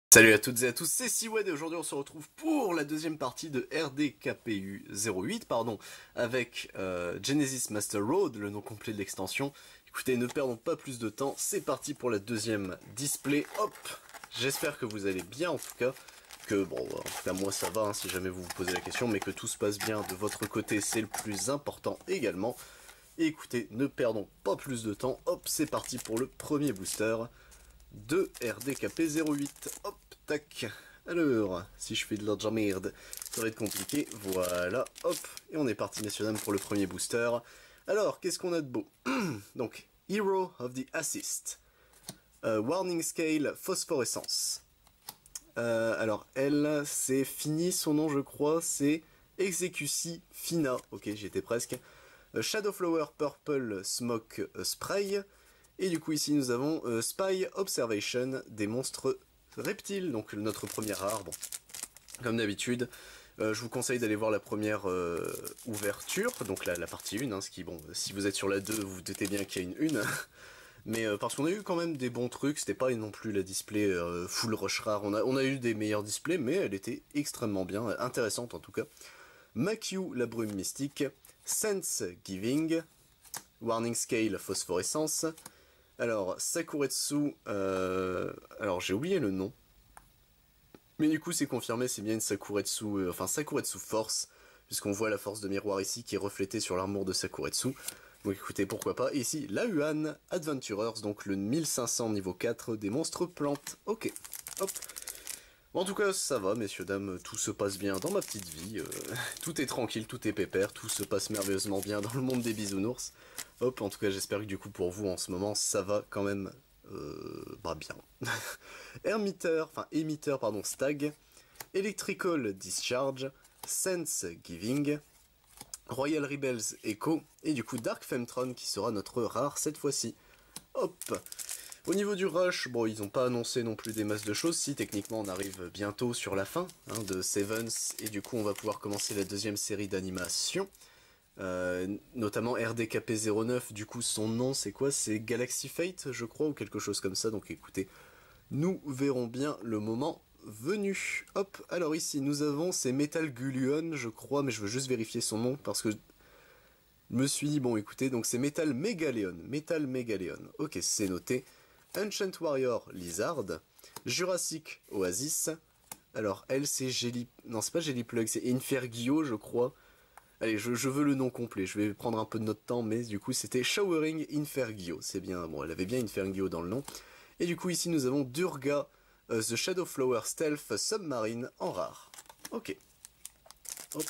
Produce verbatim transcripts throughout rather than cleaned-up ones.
Salut à toutes et à tous, c'est Siwed et aujourd'hui on se retrouve pour la deuxième partie de R D K P U zéro huit, pardon, avec euh, Genesis Master Road, le nom complet de l'extension. Écoutez, ne perdons pas plus de temps, c'est parti pour la deuxième display, hop. J'espère que vous allez bien en tout cas, que bon, en tout cas moi ça va hein, si jamais vous vous posez la question, mais que tout se passe bien de votre côté, c'est le plus important également. Et écoutez, ne perdons pas plus de temps, hop, c'est parti pour le premier booster de R D K P zéro huit. Hop, tac. Alors, si je fais de l'ordre merde, ça va être compliqué. Voilà, hop. Et on est parti, messieurs dames, pour le premier booster. Alors, qu'est-ce qu'on a de beau? Donc, Hero of the Assist. Euh, warning Scale Phosphorescence. Euh, alors, elle, c'est fini, son nom, je crois, c'est Execucy Fina. Ok, j'y étais presque. Euh, Shadowflower Purple Smoke Spray. Et du coup ici nous avons euh, Spy Observation des monstres reptiles, donc notre première rare. Bon, comme d'habitude, euh, je vous conseille d'aller voir la première euh, ouverture, donc la, la partie un, hein, ce qui, bon, si vous êtes sur la deux, vous vous doutez bien qu'il y a une une. Mais euh, parce qu'on a eu quand même des bons trucs, c'était pas non plus la display euh, full rush rare, on a, on a eu des meilleurs displays, mais elle était extrêmement bien, intéressante en tout cas. Makyu, la brume mystique, Sense Giving, Warning Scale Phosphorescence. Alors, Sakuretsu, euh, alors j'ai oublié le nom, mais du coup c'est confirmé, c'est bien une Sakuretsu, euh, enfin Sakuretsu Force, puisqu'on voit la force de miroir ici qui est reflétée sur l'armure de Sakuretsu. Donc écoutez, pourquoi pas. Et ici, la Huan Adventurers, donc le mille cinq cents niveau quatre des monstres plantes. Ok, hop. Bon, en tout cas, ça va, messieurs, dames, tout se passe bien dans ma petite vie, euh, tout est tranquille, tout est pépère, tout se passe merveilleusement bien dans le monde des bisounours. Hop, en tout cas, j'espère que du coup, pour vous, en ce moment, ça va quand même, euh, bah bien. Hermiteur, enfin, émetteur, pardon, Stag, Electrical Discharge, Sense Giving, Royal Rebels Echo, et du coup, Dark Femtron, qui sera notre rare cette fois-ci. Hop. Au niveau du rush, bon, ils n'ont pas annoncé non plus des masses de choses, si techniquement on arrive bientôt sur la fin hein, de Sevens, et du coup on va pouvoir commencer la deuxième série d'animation, euh, notamment R D K P zéro neuf, du coup son nom c'est quoi? C'est Galaxy Fate je crois, ou quelque chose comme ça, donc écoutez, nous verrons bien le moment venu. Hop, alors ici nous avons, c'est Metal Gullion je crois, mais je veux juste vérifier son nom, parce que je me suis dit, bon écoutez, donc c'est Metal Megaleon, Metal Megaleon, ok c'est noté. Ancient Warrior Lizard, Jurassic Oasis, alors elle c'est Jelly... non c'est pas Jellyplug, c'est Infergio je crois. Allez, je, je veux le nom complet, je vais prendre un peu de notre temps, mais du coup c'était Showering Infergio, c'est bien, bon elle avait bien Infergio dans le nom. Et du coup ici nous avons Durga, uh, The Shadowflower Stealth Submarine en rare. Ok. Hop.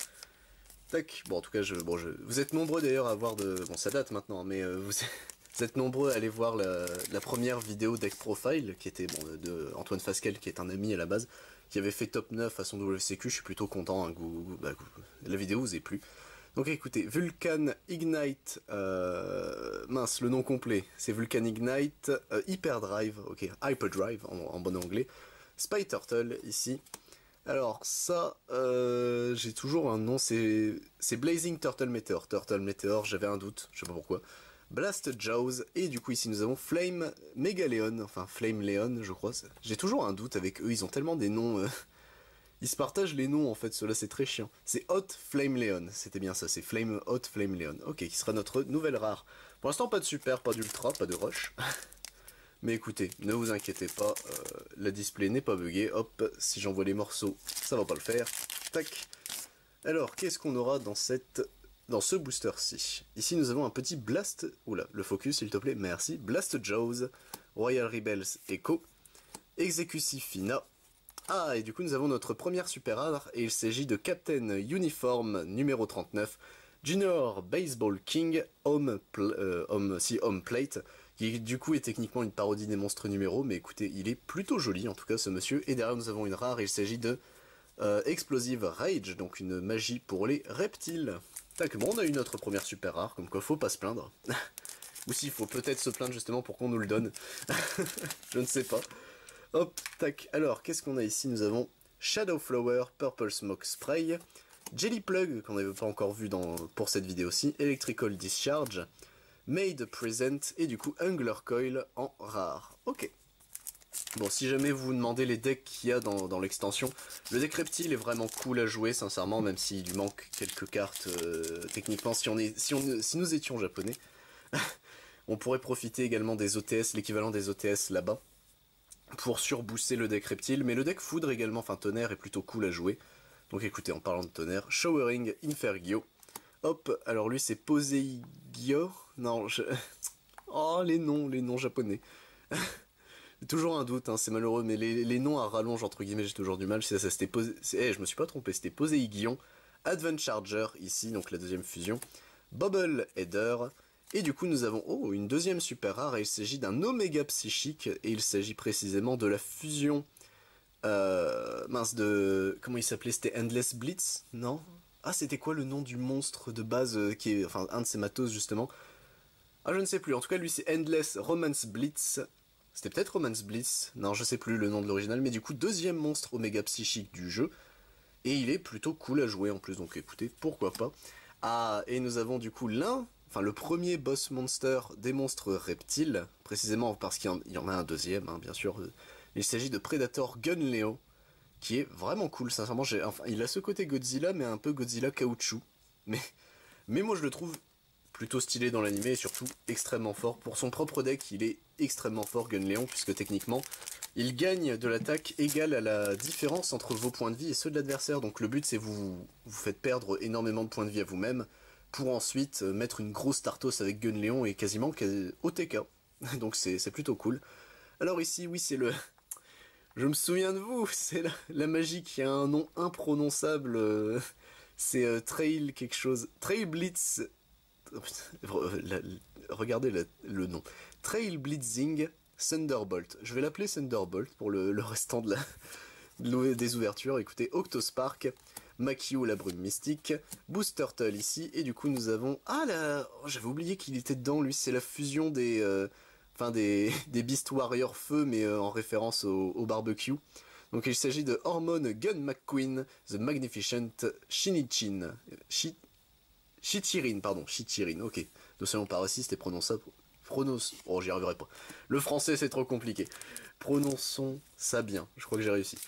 Tac, bon en tout cas, je, bon, je, vous êtes nombreux d'ailleurs à avoir de... Bon ça date maintenant, mais euh, vous... Vous êtes nombreux à aller voir la, la première vidéo Deck Profile, qui était bon, de Antoine Fasquelle, qui est un ami à la base, qui avait fait top neuf à son W C Q, je suis plutôt content, hein, que vous, bah, que la vidéo vous ait plu. Donc écoutez, Vulcan Ignite, euh, mince, le nom complet, c'est Vulcan Ignite, euh, Hyperdrive, ok, Hyperdrive en, en bon anglais, Spy Turtle ici. Alors ça, euh, j'ai toujours un nom, c'est Blazing Turtle Meteor, Turtle Meteor, j'avais un doute, je sais pas pourquoi. Blast Jaws, et du coup ici nous avons Flame Megaleon, enfin Flame Leon je crois, j'ai toujours un doute avec eux, ils ont tellement des noms, euh... ils se partagent les noms en fait, cela c'est très chiant. C'est Hot Flame Leon, c'était bien ça, c'est Flame Hot Flame Leon, ok, qui sera notre nouvelle rare. Pour l'instant pas de super, pas d'ultra, pas de rush, mais écoutez, ne vous inquiétez pas, euh, la display n'est pas buggée, hop, si j'envoie les morceaux, ça va pas le faire, tac. Alors, qu'est-ce qu'on aura dans cette... dans ce booster-ci? Ici, nous avons un petit Blast... Oula, le focus, s'il te plaît, merci. Blast Jaws, Royal Rebels Echo, Execucy Fina. Ah, et du coup, nous avons notre première super rare, et il s'agit de Captain Uniform numéro trente-neuf, Junior Baseball King, Home, euh, home, si, Home Plate, qui du coup est techniquement une parodie des monstres numéros, mais écoutez, il est plutôt joli, en tout cas, ce monsieur. Et derrière, nous avons une rare, il s'agit de... Euh, Explosive Rage, donc une magie pour les reptiles. Tac, bon, on a eu notre première super rare, comme quoi faut pas se plaindre. Ou s'il faut peut-être se plaindre justement pour qu'on nous le donne. Je ne sais pas. Hop, tac. Alors, qu'est-ce qu'on a ici? Nous avons Shadowflower, Purple Smoke Spray, Jellyplug, qu'on n'avait pas encore vu dans, pour cette vidéo-ci, Electrical Discharge, Made Present, et du coup Angler Coil en rare. Ok. Bon, si jamais vous vous demandez les decks qu'il y a dans, dans l'extension, le deck reptile est vraiment cool à jouer, sincèrement, même s'il lui manque quelques cartes. Euh, techniquement, si, on est, si, on, si nous étions japonais, on pourrait profiter également des O T S, l'équivalent des O T S là-bas, pour surbooster le deck reptile. Mais le deck foudre également, enfin tonnerre, est plutôt cool à jouer. Donc écoutez, en parlant de tonnerre, Showering Infergio. Hop, alors lui c'est Poseigyo. Non, je... Oh, les noms, les noms japonais. Toujours un doute, hein, c'est malheureux, mais les, les noms à rallonge, entre guillemets, j'ai toujours du mal. C'est ça, c'était Posé... Eh, je me suis pas trompé, c'était Poséigion, Advent Charger, ici, donc la deuxième fusion, Bubble Header, et du coup nous avons, oh, une deuxième super rare, et il s'agit d'un Oméga Psychique, et il s'agit précisément de la fusion, euh, mince, de... Comment il s'appelait? C'était Endless Blitz? Non? Ah, c'était quoi le nom du monstre de base, euh, qui est, enfin, un de ses matos, justement? Ah, je ne sais plus, en tout cas, lui c'est Endless Romance Blitz. C'était peut-être Romance Blitz, non je sais plus le nom de l'original, mais du coup deuxième monstre Oméga Psychique du jeu, et il est plutôt cool à jouer en plus, donc écoutez, pourquoi pas. Ah, et nous avons du coup l'un, enfin le premier boss monster des monstres reptiles, précisément parce qu'il y, y en a un deuxième, hein, bien sûr, il s'agit de Predator Gunleo, qui est vraiment cool, sincèrement, j'ai, enfin, il a ce côté Godzilla, mais un peu Godzilla caoutchouc, mais, mais moi je le trouve plutôt stylé dans l'animé et surtout extrêmement fort. Pour son propre deck, il est extrêmement fort, Gunléon, puisque techniquement, il gagne de l'attaque égale à la différence entre vos points de vie et ceux de l'adversaire. Donc le but, c'est vous vous faites perdre énormément de points de vie à vous-même, pour ensuite mettre une grosse Tartos avec Gunléon et quasiment au T K. Donc c'est plutôt cool. Alors ici, oui, c'est le... Je me souviens de vous, c'est la, la magie qui a un nom imprononçable. Euh, c'est euh, Trail quelque chose. Trail Blitz... La, regardez la, le nom. Trail Blitzing Thunderbolt. Je vais l'appeler Thunderbolt pour le, le restant de la, de des ouvertures. Écoutez, Octospark, Makio la brume mystique, Booster Turtle ici, et du coup nous avons... Ah là, oh, j'avais oublié qu'il était dedans, lui, c'est la fusion des... Euh, enfin des, des Beast Warrior Feu, mais euh, en référence au, au barbecue. Donc il s'agit de Hormone Gun McQueen, The Magnificent Shinichin. Shi... Chichirin, pardon, Chichirin, ok. Ne soyons pas racistes et prononçons ça... Prononce... Oh, j'y arriverai pas. Le français, c'est trop compliqué. Prononçons ça bien. Je crois que j'ai réussi.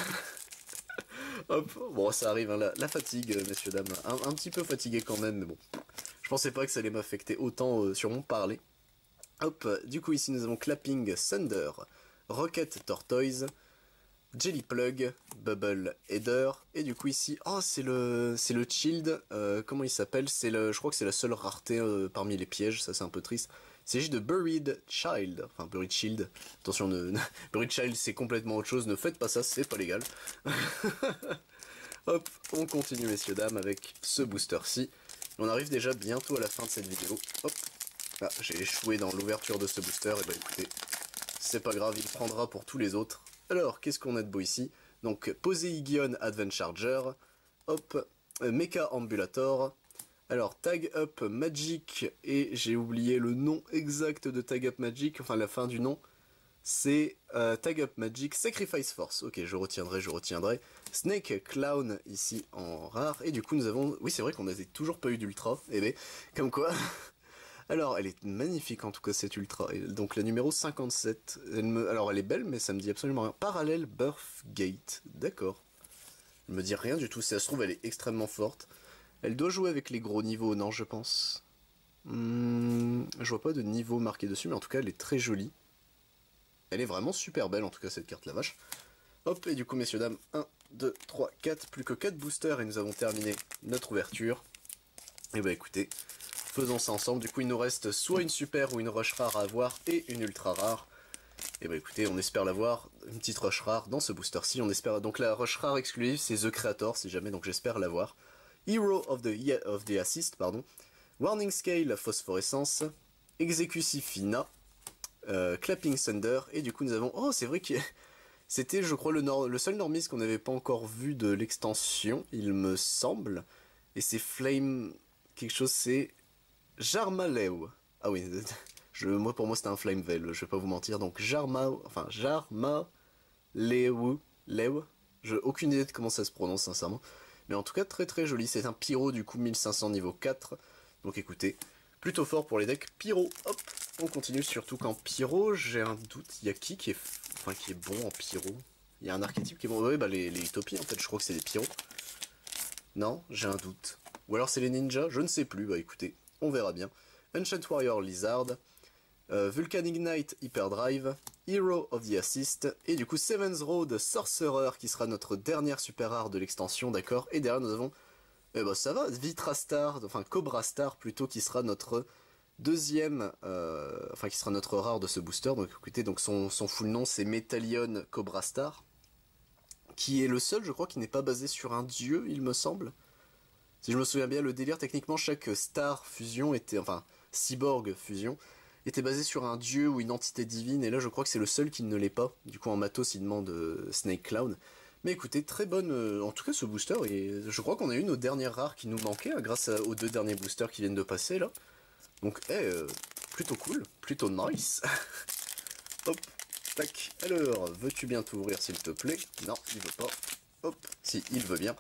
Hop, bon, ça arrive, hein, la, la fatigue, messieurs, dames. Un, un petit peu fatigué quand même, mais bon. Je pensais pas que ça allait m'affecter autant euh, sur mon parler. Hop, du coup, ici, nous avons Clapping Thunder, Rocket Tortoise, Jelly Plug, Bubble Header, et du coup ici, oh c'est le c'est le Shield, euh, comment il s'appelle? C'est le, je crois que c'est la seule rareté euh, parmi les pièges, ça c'est un peu triste. Il s'agit de Buried Child, enfin Buried Shield, attention, ne, ne, Buried Child c'est complètement autre chose, ne faites pas ça, c'est pas légal. Hop, on continue messieurs dames avec ce booster-ci. On arrive déjà bientôt à la fin de cette vidéo. Hop, ah, j'ai échoué dans l'ouverture de ce booster, et bah écoutez, c'est pas grave, il prendra pour tous les autres. Alors, qu'est-ce qu'on a de beau ici? Donc, Poséigion Advent Charger, hop, euh, Mecha Ambulator, alors, Tag Up Magic, et j'ai oublié le nom exact de Tag Up Magic, enfin la fin du nom, c'est euh, Tag Up Magic Sacrifice Force, ok, je retiendrai, je retiendrai, Snake Clown, ici en rare, et du coup nous avons, oui c'est vrai qu'on n'avait toujours pas eu d'ultra, eh ben, comme quoi... Alors, elle est magnifique en tout cas cette ultra, et donc la numéro cinquante-sept, elle me... alors elle est belle mais ça me dit absolument rien. Parallèle Birth Gate, d'accord. Elle me dit rien du tout, si ça se trouve elle est extrêmement forte. Elle doit jouer avec les gros niveaux, non je pense. Hum, je vois pas de niveau marqué dessus, mais en tout cas elle est très jolie. Elle est vraiment super belle en tout cas cette carte la vache. Hop, et du coup messieurs dames, un, deux, trois, quatre, plus que quatre boosters et nous avons terminé notre ouverture. Et bah écoutez... Faisons ça ensemble, du coup il nous reste soit une super ou une rush rare à avoir et une ultra rare. Et bah écoutez, on espère l'avoir, une petite rush rare dans ce booster-ci, on espère, donc la rush rare exclusive c'est The Creator si jamais, donc j'espère l'avoir. Hero of the, of the Assist, pardon. Warning Scale Phosphorescence, Execusifina, euh, Clapping Thunder, et du coup nous avons, oh c'est vrai que c'était je crois le, nord... le seul normiste qu'on n'avait pas encore vu de l'extension, il me semble, et c'est Flame, quelque chose c'est... Jarmaleu. Ah oui, je, moi pour moi c'était un Flame Veil, je vais pas vous mentir. Donc Jarma, enfin Jarmaleu, Leu. J'ai aucune idée de comment ça se prononce sincèrement. Mais en tout cas très très joli. C'est un pyro du coup mille cinq cents niveau quatre. Donc écoutez, plutôt fort pour les decks pyro. Hop, on continue surtout qu'en pyro, j'ai un doute. Il y a qui qui est... enfin qui est bon en pyro. Il y a un archétype qui est bon. Oui, bah les, les utopies en fait, je crois que c'est des pyros. Non, j'ai un doute. Ou alors c'est les ninjas, je ne sais plus, bah écoutez, on verra bien. Ancient Warrior Lizard, euh, Vulcan Ignite Hyperdrive, Hero of the Assist, et du coup Seven's Road Sorcerer qui sera notre dernière super rare de l'extension, d'accord. Et derrière nous avons, eh bah ça va, Vitra Star, enfin Cobra Star plutôt, qui sera notre deuxième, euh, enfin qui sera notre rare de ce booster. Donc écoutez, donc son, son full nom c'est Metallion Cobra Star, qui est le seul, je crois, qui n'est pas basé sur un dieu, il me semble. Si je me souviens bien, le délire, techniquement, chaque Star fusion était, enfin, Cyborg fusion, était basé sur un dieu ou une entité divine, et là, je crois que c'est le seul qui ne l'est pas. Du coup, en matos, il demande euh, Snake Clown. Mais écoutez, très bonne, euh, en tout cas, ce booster, et je crois qu'on a eu nos dernières rares qui nous manquaient, hein, grâce à, aux deux derniers boosters qui viennent de passer, là. Donc, eh, euh, plutôt cool, plutôt nice. Hop. Tac, alors, veux-tu bien t'ouvrir s'il te plaît? Non, il veut pas. Hop, si, il veut bien.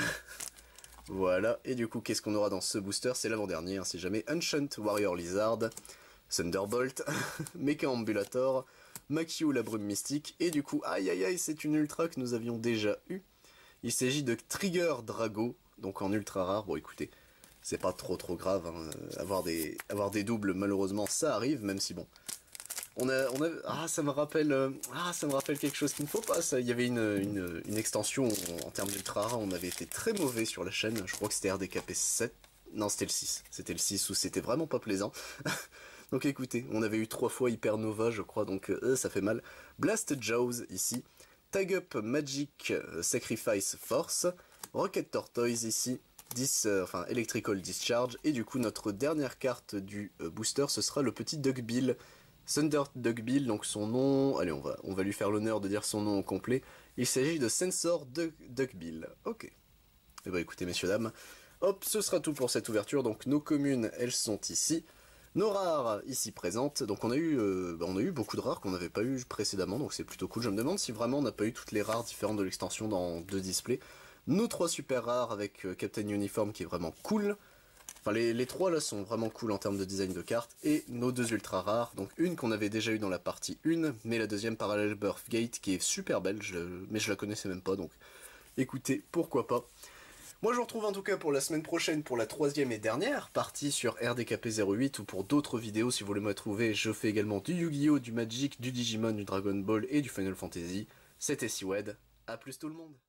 Voilà, et du coup, qu'est-ce qu'on aura dans ce booster? C'est l'avant-dernier, hein, si jamais. Ancient Warrior Lizard, Thunderbolt, Mecha Ambulator, Makio la brume mystique, et du coup, aïe aïe aïe, c'est une ultra que nous avions déjà eue. Il s'agit de Trigger Drago, donc en ultra rare. Bon, écoutez, c'est pas trop trop grave, hein. avoir, des, avoir des doubles, malheureusement, ça arrive, même si bon... On a, on a, ah, ça me rappelle, euh, ah, ça me rappelle quelque chose qu'il ne faut pas. Ça. Il y avait une, une, une extension en, en termes d'ultra rare. On avait été très mauvais sur la chaîne. Je crois que c'était R D K P sept. Non, c'était le six. C'était le six où c'était vraiment pas plaisant. Donc écoutez, on avait eu trois fois Hypernova, je crois. Donc euh, ça fait mal. Blast Jaws ici. Tag Up Magic Sacrifice Force. Rocket Tortoise ici. dix, euh, enfin Electrical Discharge. Et du coup, notre dernière carte du euh, booster, ce sera le petit Duckbill. Thunder Duckbill, donc son nom... Allez, on va, on va lui faire l'honneur de dire son nom au complet. Il s'agit de Sensor Duck, Duckbill. Ok. Eh ben écoutez, messieurs, dames. Hop, ce sera tout pour cette ouverture. Donc nos communes, elles sont ici. Nos rares, ici présentes. Donc on a eu, euh, bah, on a eu beaucoup de rares qu'on n'avait pas eu précédemment. Donc c'est plutôt cool. Je me demande si vraiment on n'a pas eu toutes les rares différentes de l'extension dans deux displays. Nos trois super rares avec euh, Captain Uniform qui est vraiment cool. Enfin, les, les trois là sont vraiment cool en termes de design de cartes, et nos deux ultra rares, donc une qu'on avait déjà eu dans la partie un, mais la deuxième Parallel Birthgate qui est super belle, je, mais je la connaissais même pas, donc écoutez, pourquoi pas. Moi je vous retrouve en tout cas pour la semaine prochaine pour la troisième et dernière partie sur R D K P zéro huit, ou pour d'autres vidéos si vous voulez me trouver. Je fais également du Yu-Gi-Oh, du Magic, du Digimon, du Dragon Ball et du Final Fantasy. C'était Siwed, à plus tout le monde.